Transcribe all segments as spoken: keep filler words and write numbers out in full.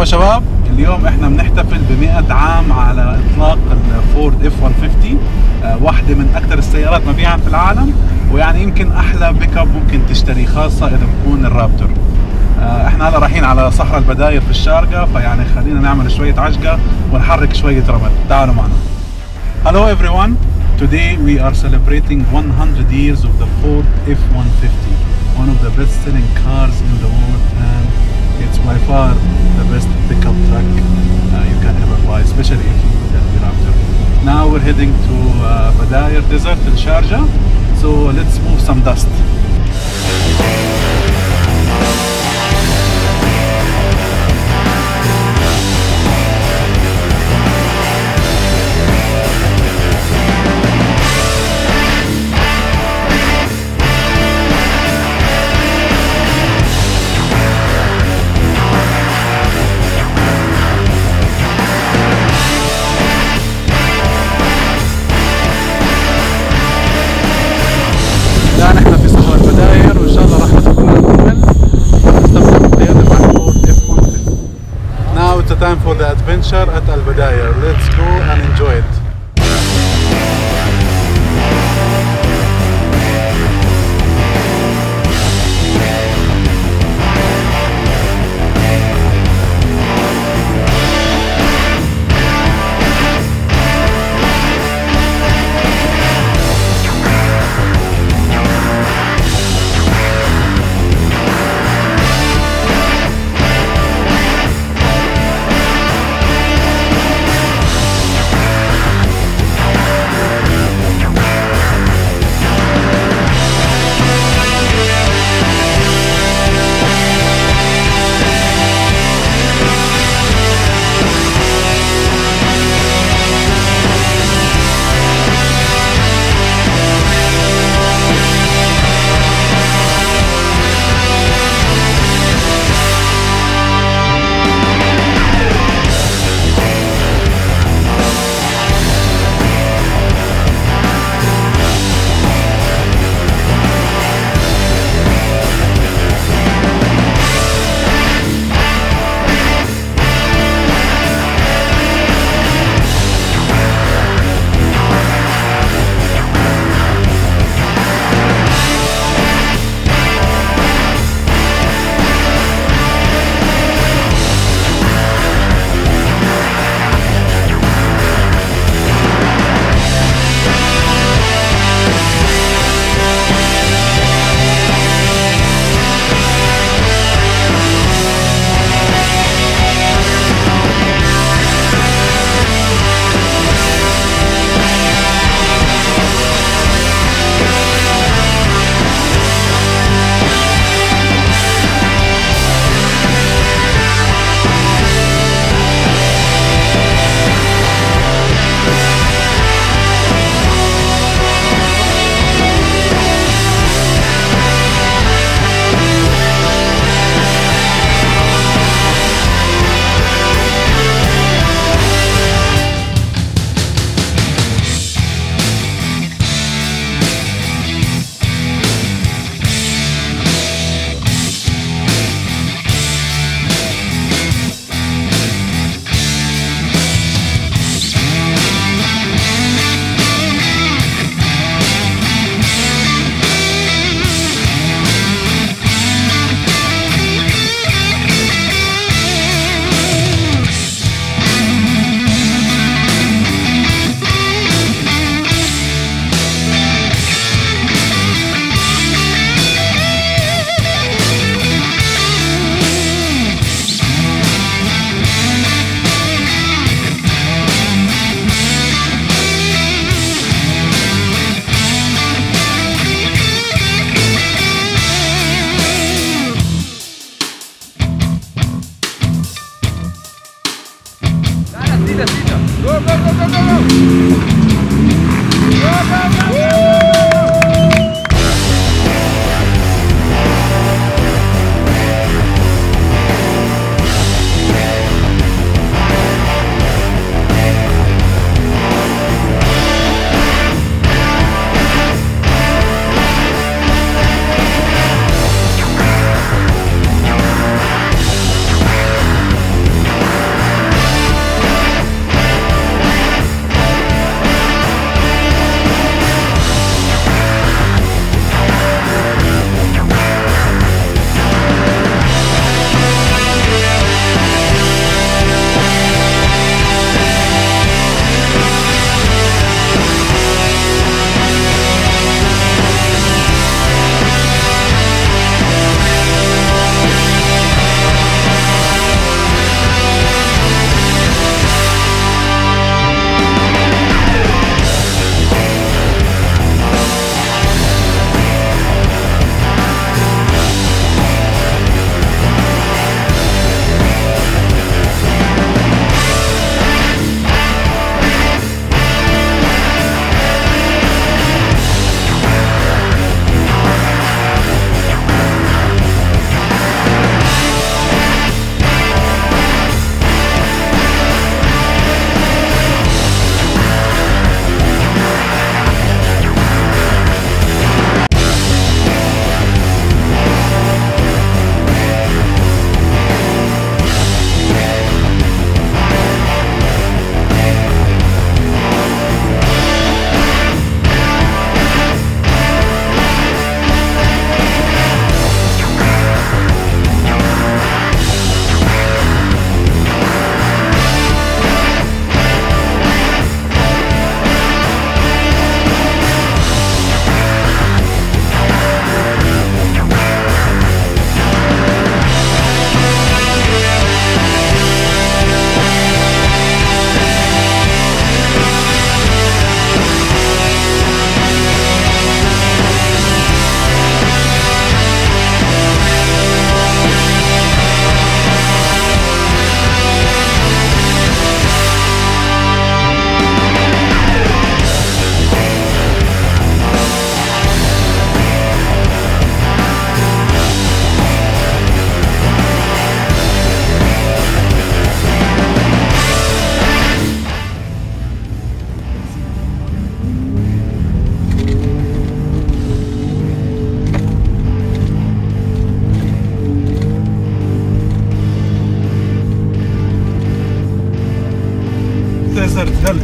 مرحبا شباب، اليوم احنا بنحتفل بمئة عام على اطلاق الفورد إف مئة وخمسين، واحدة من اكثر السيارات مبيعا في العالم، ويعني يمكن احلى بيك اب ممكن تشتري، خاصة اذا بكون الرابتور. احنا هلا رايحين على صحراء البداير في الشارقة، فيعني خلينا نعمل شوية عجقة ونحرك شوية رمل. تعالوا معنا. Hello everyone, today we are celebrating one hundred years of the Ford F one fifty, one of the best selling cars in the world, and it's by far the best pickup truck uh, you can ever buy, especially if you look at the Raptor. Now we're heading to uh, Badayer Desert in Sharjah, so let's move some dust. الآن احنا في صحراء البداير، وإن شاء الله راح ندخل الرمل ونستمتع بالقيادة مع الفورد إف مئة وخمسين. Now it's a time for the adventure at Badayer. Let's go and enjoy it.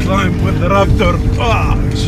climb with the Raptor. Oh,